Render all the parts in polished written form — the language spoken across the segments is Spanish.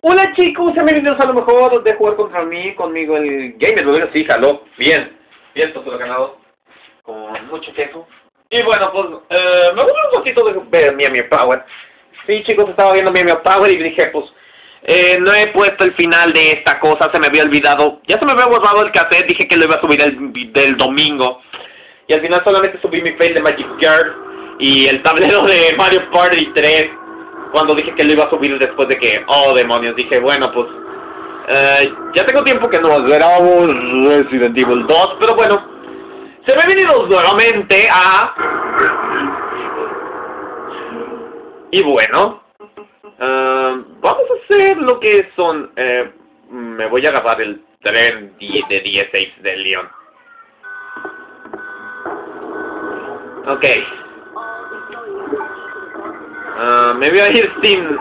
Hola chicos, bienvenidos a lo mejor de jugar contra mí, conmigo el gamer, bueno, sí, jaló, bien, todo ganado, con mucho queso. Y bueno, pues, me gusta un poquito de ver Miami Power. Sí chicos, estaba viendo Miami Power y dije, pues, no he puesto el final de esta cosa, se me había olvidado, ya se me había borrado el cassette, dije que lo iba a subir del domingo. Y al final solamente subí mi fail de Magic Girl y el tablero de Mario Party 3. Cuando dije que lo iba a subir después de que, oh demonios, dije, bueno, pues, ya tengo tiempo que no grabamos Resident Evil 2, pero bueno, se me ha venido nuevamente a... Y bueno, vamos a hacer lo que son, me voy a agarrar el tren de 16 de León. Ok. Me voy a ir sin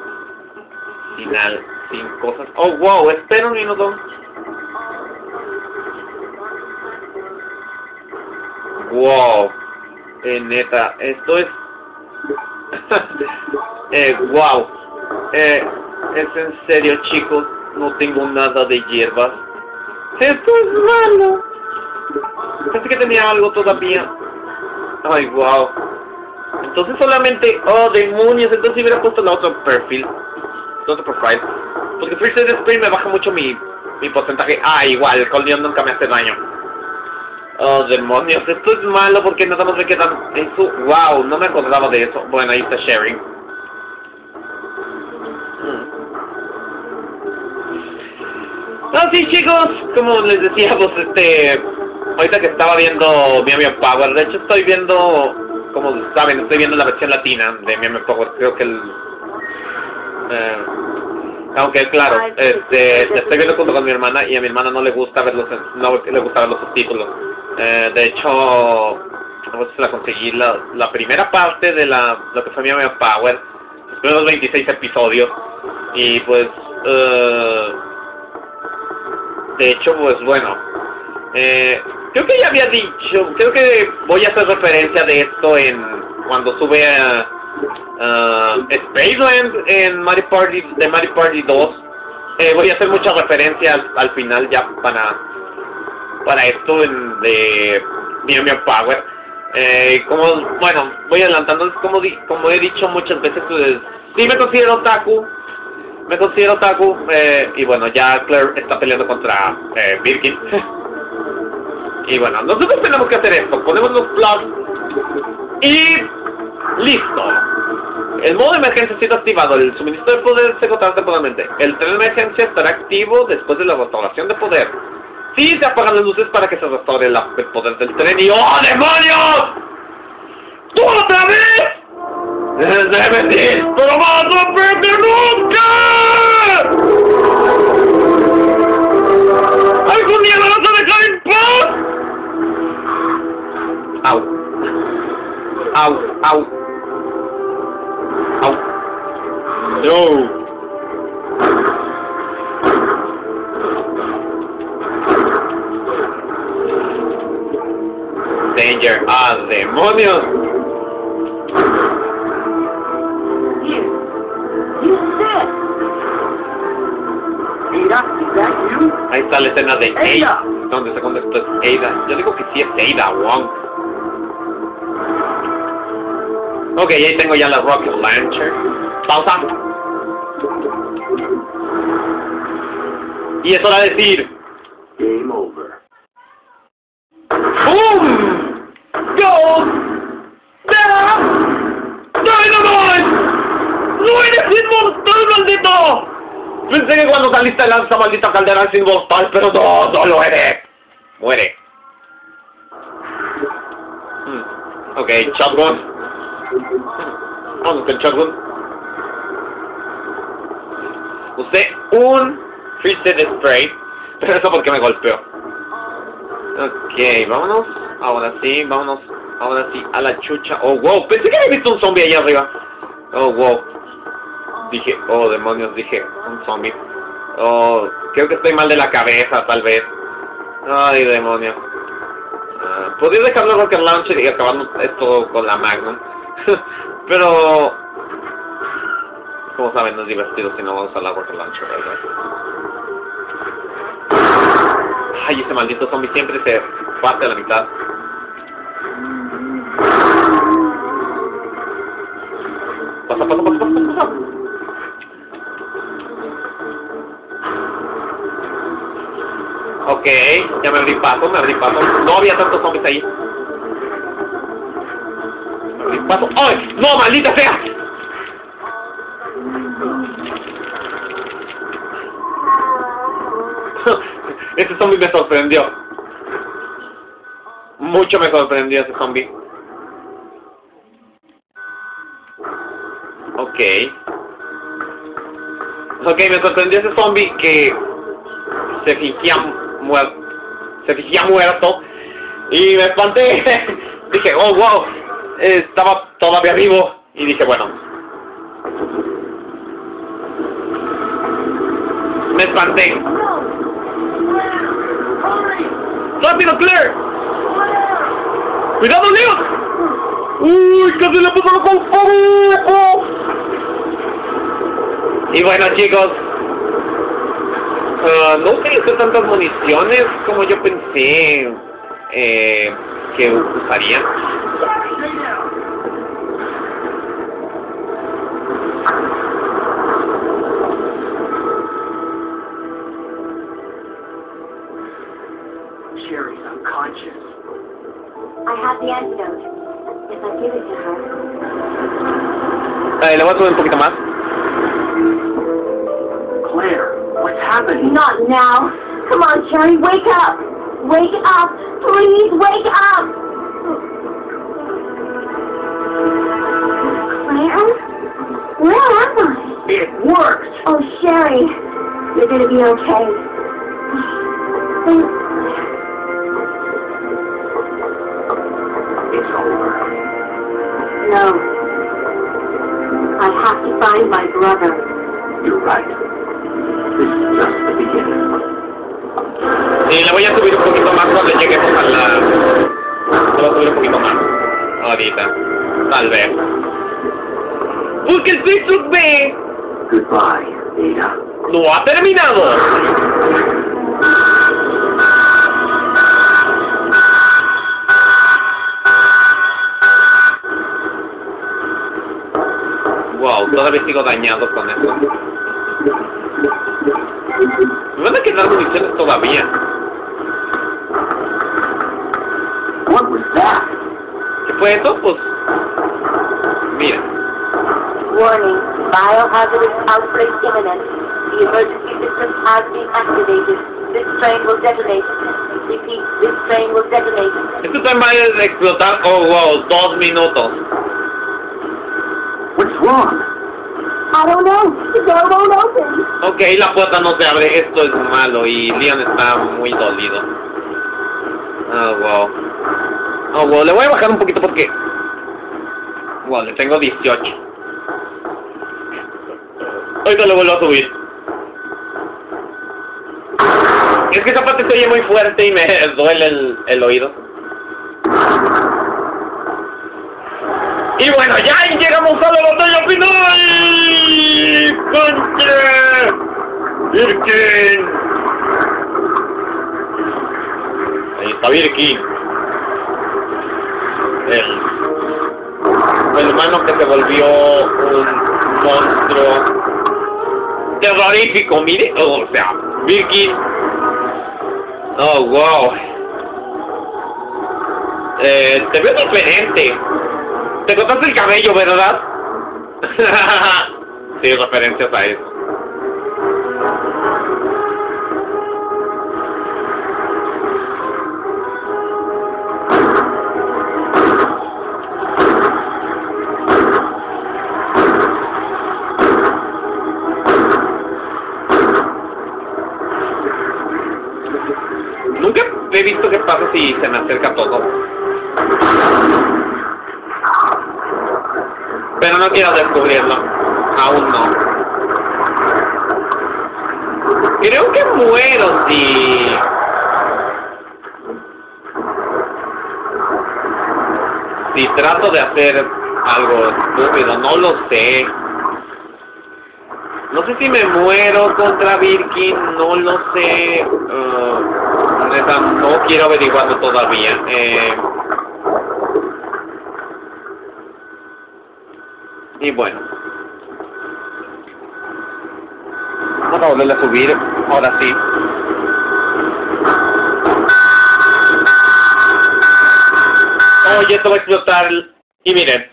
cosas. Oh, wow, espera un minuto. Wow. Neta, esto es... wow. Es en serio, chicos. No tengo nada de hierbas. Esto es malo. Pensé que tenía algo todavía. Ay, wow. Entonces solamente, oh demonios, entonces si hubiera puesto la otra perfil, otro profile, porque First Aid Spray me baja mucho mi porcentaje. Ah, igual, el Cold Leon nunca me hace daño. Oh demonios, esto es malo porque nada más me quedan eso. Wow, no me acordaba de eso. Bueno, ahí está sharing. No, sí chicos, como les decía, pues ahorita que estaba viendo Miami Power, de hecho estoy viendo... Como saben, estoy viendo la versión latina de Miami Power. Creo que aunque claro, la estoy viendo junto con mi hermana y a mi hermana no le gusta ver los subtítulos. De hecho, no sé si la conseguí la primera parte de lo que fue Miami Power, los primeros 26 episodios y pues de hecho pues bueno, creo que ya había dicho, creo que voy a hacer referencia de esto cuando sube Spaceland en Mario Party 2. Voy a hacer muchas referencias al final ya para esto de Miami Power. Como, bueno, voy adelantando, como he dicho muchas veces, pues, sí me considero otaku, y bueno, ya Claire está peleando contra Birkin. Y bueno, nosotros tenemos que hacer esto, ponemos los plugs y listo. El modo de emergencia ha sido activado, el suministro de poder se cortará temporalmente. El tren de emergencia estará activo después de la restauración de poder. Sí, se apagan las luces para que se restaure el poder del tren y... ¡oh, demonios! ¡Tú otra vez! ¡Debe decir, pero más rápido que nunca! ¡Algún día me vas a dejar en paz! Au. Au, au. Au. No. Danger. Ah, demonios. Ahí está la escena de Ada. ¿Dónde se contestó? Es Ada. Yo digo que sí es Ada Wong. Ok, ahí tengo ya la Rocket Launcher. Pausa. Y es hora de decir... Game over. ¡Boom! ¡Go! ¡Dynamite! ¡No eres inmortal, maldito! Pensé que cuando saliste de esa maldita caldera eres inmortal, pero no lo eres. Muere. Ok, shotgun. Vamos con el shotgun. Usé un Twisted Spray, pero eso porque me golpeó. Ok, vámonos. Ahora sí, vámonos. Ahora sí, a la chucha. Oh, wow, pensé que había visto un zombie allá arriba. Oh, wow. Dije, oh, demonios, dije, un zombie. Oh, creo que estoy mal de la cabeza, tal vez. Ay, demonios. Podría dejarlo Rocket Launcher y acabar esto con la Magnum. Pero Como saben, no es divertido si no vamos a la Rocket Launcher, ¿verdad? Ay, ese maldito zombie siempre se parte a la mitad. Pasa, pasa, pasa, pasa, pasa. Ok, ya me abrí paso, me abrí paso. No había tantos zombies ahí. Me abrí paso. ¡Ay! ¡No, maldita sea! Ese zombie me sorprendió. Mucho me sorprendió ese zombie. Ok. Ok, me sorprendió ese zombie que se fingía muerto. Y me espanté. Dije, oh wow. Estaba todavía vivo. Y dije, bueno. Me espanté. ¡Rápido, Claire! ¡Cuidado, Leon! ¡Uy, casi le puso con fuego! Y bueno, chicos, no utilicé tantas municiones como yo pensé que usaría. Sherry's unconscious. I have the antidote. If I give it to her. Le voy a subir un poquito más. Claire, what's happening? Not now. Come on, Sherry, wake up. Wake up. Please, wake up. Claire? Where am I? It worked! Oh, Sherry. You're gonna be okay. It's over. No. I have to find my brother. You're right. This is just the beginning. Sí, le voy a subir un poquito más cuando lleguemos a la... Le voy a subir un poquito más. Ahorita. Tal vez. ¡Busque el Facebook B! Goodbye, Ada. ¡No ha terminado! Wow, todavía sigo dañado con eso. Me van a quedar municiones todavía. What was that? ¿Qué fue eso? Pues... Mira. Warning. Biohazardous outbreak imminent. The emergency system has been activated. This train will detonate. Repeat, this train will detonate. Esto también va a explotar. Oh, wow, 2 minutos. What's wrong? I don't know. The door won't open. Ok, la puerta no se abre. Esto es malo y Leon está muy dolido. Oh, wow. Oh, wow, le voy a bajar un poquito porque... Wow, le tengo 18. Ahorita le vuelvo a subir. Es que esa parte se oye muy fuerte y me duele el oído. Y bueno, ya llegamos a la batalla final. ¡Contra Birkin! Ahí está Birkin. El humano que se volvió un monstruo terrorífico, mire. O sea, Birkin. Oh, wow. Te veo diferente. Te cortaste el cabello, ¿verdad? Sí, referencias a eso. Nunca he visto qué pasa si se me acerca todo. Pero no quiero descubrirlo. Aún no. Creo que muero si trato de hacer algo estúpido. No lo sé. No sé si me muero contra Birkin, no lo sé. Neta, no quiero averiguarlo todavía. Y bueno. Vamos a volverle a subir, ahora sí. Oye, esto va a explotar. Y miren.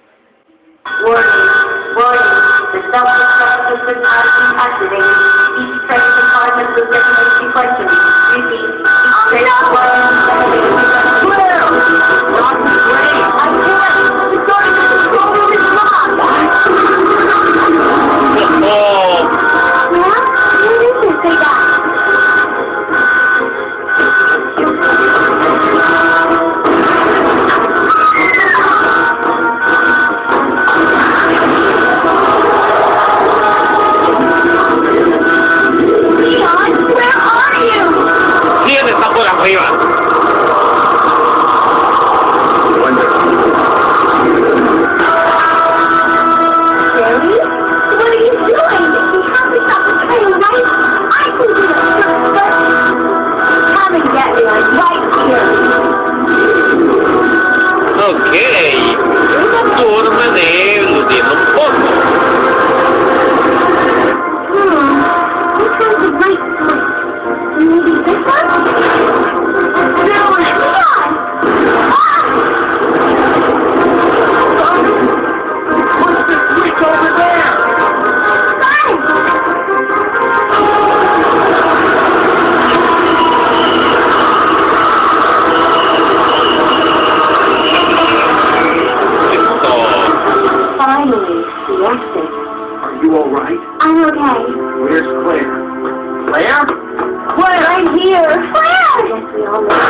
Warning. The self-destruct system has been activated. Each train compartment will detonate sequentially. Repeat. Each train compartment will detonate sequentially. Not great. I can't. The door to the control room is locked. Oh. Huh? Who did you say that? Está por arriba. Jerry? What are you doing? We have to stop the train, right? I can do it, but come and get me. I'm right here. Ok. Una forma de eludir un poco. Which one's the right switch? Maybe this one? No, come on! What's the switch over there? Finally, the exit. Are you all right? I'm okay. Where's Claire? Claire? What? Right here. Claire! Yes, we all know.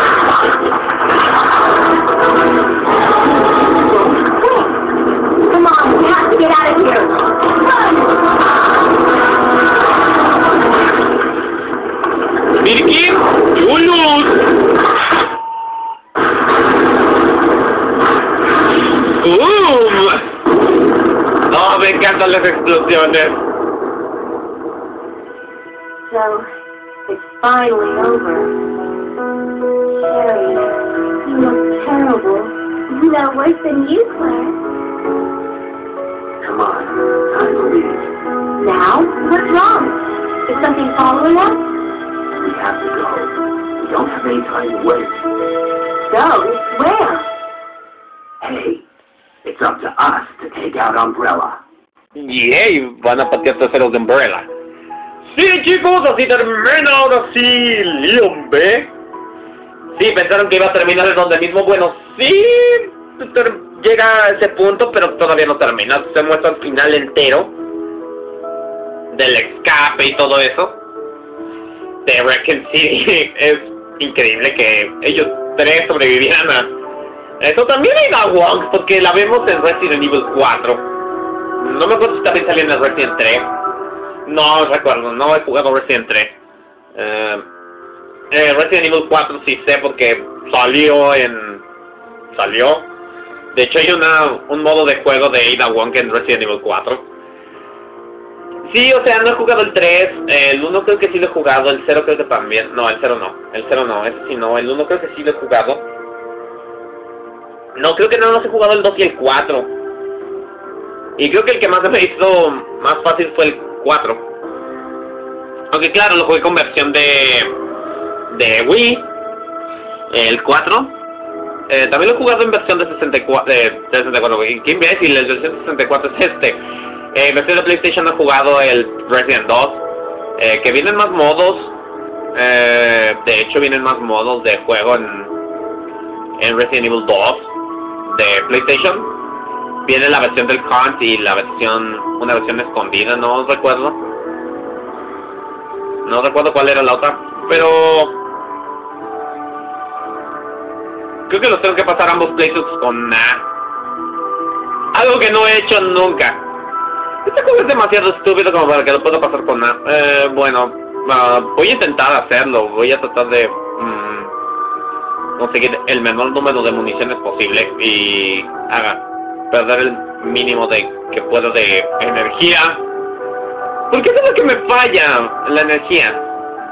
Quick! Come on, we have to get out of here. Run! Birkin, Julius. No, me encantan las explosiones. So, it's finally over. Sherry, you look terrible. No worse than you, Claire. Come on, time to leave. Now? What's wrong? Is something following us? We have to go. We don't have any time to wait. Go? Where? Hey, it's up to us to take out Umbrella. Yay, van a patear traseros de Umbrella. Sí, chicos, así termina ahora sí Leon B. Sí, pensaron que iba a terminar en donde mismo. Bueno, sí, llega a ese punto, pero todavía no termina. Se muestra el final entero del escape y todo eso de Raccoon City. Es increíble que ellos tres sobrevivieran a eso. También hay Ada Wong, porque la vemos en Resident Evil 4. No me acuerdo si también salió en el Resident 3. No recuerdo, no he jugado Resident 3. Resident Evil 4 sí sé porque salió. De hecho hay un modo de juego de Ada Wong en Resident Evil 4. Sí, o sea, no he jugado el 3. El 1 creo que sí lo he jugado. El 0 creo que también. No, el 0 no. El 0 no, ese sí no. El 1 creo que sí lo he jugado. No, creo que no he jugado el 2 y el 4. Y creo que el que más me hizo más fácil fue el 4. Aunque claro, lo jugué con versión de Wii. El 4. También lo he jugado en versión de 64. De 64. ¿Qué imbécil? El versión de 64 es este. En versión de PlayStation he jugado el Resident 2. Que vienen más modos. De hecho, vienen más modos de juego en Resident Evil 2 de PlayStation. Viene la versión del Hunt y una versión escondida, no recuerdo. No recuerdo cuál era la otra, pero creo que los tengo que pasar ambos playthroughs con algo que no he hecho nunca. Este juego es demasiado estúpido como para que lo pueda pasar con bueno, voy a intentar hacerlo. Voy a tratar de conseguir el menor número de municiones posible y perder el mínimo que puedo de energía ¿Por qué es lo que me falla la energía?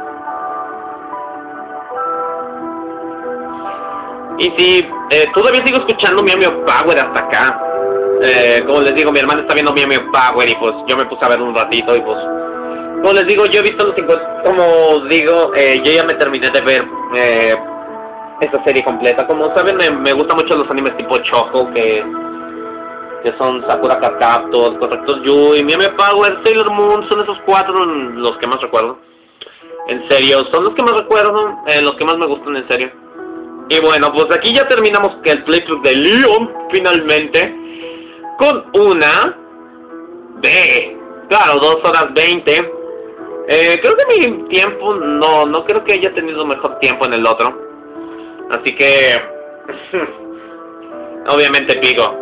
Y si todavía sigo escuchando Meow Meow Power hasta acá. Como les digo, mi hermana está viendo Meow Meow Power y pues yo me puse a ver un ratito y pues... Como les digo, yo he visto los 50... Como digo, yo ya me terminé de ver esta serie completa. Como saben, me gustan mucho los animes tipo Choco, que son Sakura Card Captors, Corrector Yui, Meow Meow Power, Sailor Moon. Son esos 4 los que más recuerdo. En serio, son los que más recuerdo, los que más me gustan en serio. Y bueno, pues aquí ya terminamos el playthrough de Leon, finalmente, con una de, claro, 2 horas 20. Creo que mi tiempo, no creo que haya tenido mejor tiempo en el otro. Así que, obviamente Pico.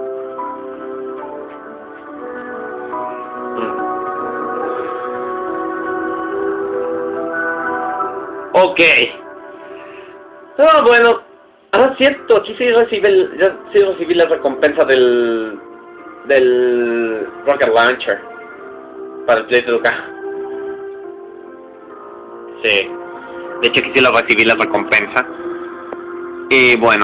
Ok. Bueno. Ah, cierto, aquí sí recibí la recompensa del Rocket Launcher para el playthrough acá. Sí, de hecho aquí sí la recibí la recompensa. Y bueno.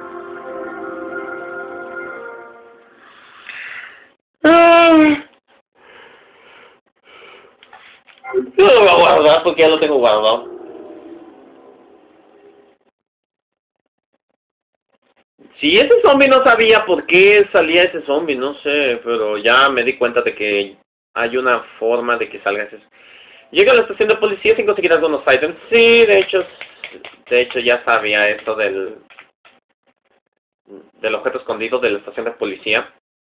Yo lo voy a guardar porque ya lo tengo guardado. Si ese zombie no sabía por qué salía ese zombie, no sé, pero ya me di cuenta de que hay una forma de que salga ese. Llega a la estación de policía sin conseguir algunos items. Sí, de hecho ya sabía esto del objeto escondido de la estación de policía.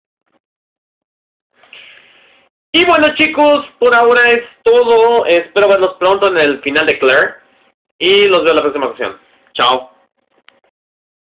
Y bueno chicos, por ahora es todo. Espero verlos pronto en el final de Claire. Y los veo en la próxima ocasión. Chao.